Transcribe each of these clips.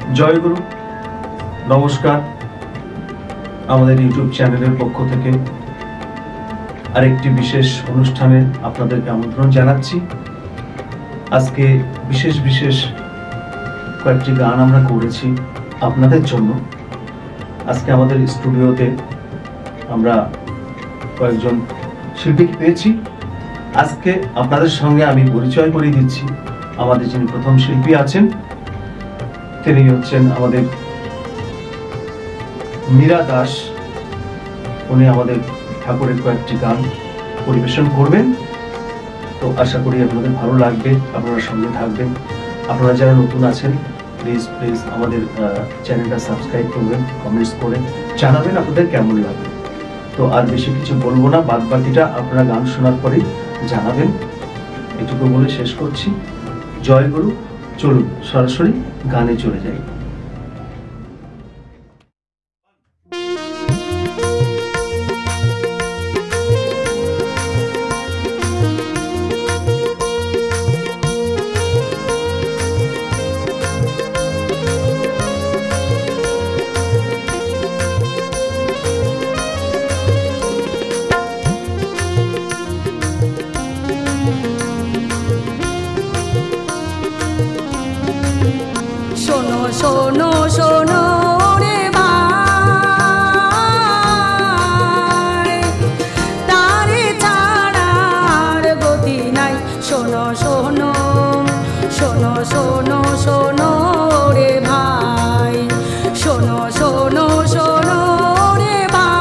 জয় গুরু। নমস্কার, আমাদের ইউটিউব চ্যানেলের পক্ষ থেকে আরেকটি বিশেষ অনুষ্ঠানে আপনাদেরকে আমন্ত্রণ জানাচ্ছি। আজকে বিশেষ কয়েকটি গান আমরা করেছি আপনাদের জন্য। আজকে আমাদের স্টুডিওতে আমরা কয়েকজন শিল্পীকে পেয়েছি। আজকে আপনাদের সঙ্গে আমি পরিচয় করিয়ে দিচ্ছি। আমাদের যিনি প্রথম শিল্পী আছেন তিনি হচ্ছেন আমাদের মীরা দাস। উনি আমাদের ঠাকুরের কয়েকটি গান পরিবেশন করবেন। তো আশা করি আপনাদের ভালো লাগবে, আপনারা সঙ্গে থাকবেন। আপনারা যারা নতুন আছেন প্লিজ আমাদের চ্যানেলটা সাবস্ক্রাইব করবেন, কমেন্টস করে জানাবেন আপনাদের কেমন লাগবে। তো আর বেশি কিছু বলবো না, বাদ বাকিটা আপনারা গান শোনার পরেই জানাবেন। এটুকু বলে শেষ করছি। জয় গুরু। চলুন সরাসরি গানে চলে যাই। শোনো শোনো রে ভাই, তারে ছাড়ার গতি নাই। শোনো শোনো শোনো শোনো শোনো রে ভাই, শোনো শোনো শোনো রে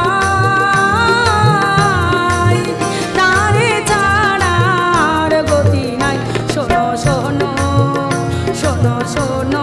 ভাই, তারে ছাড়ার গতি নাই। শোনো শোনো শোনো শোনো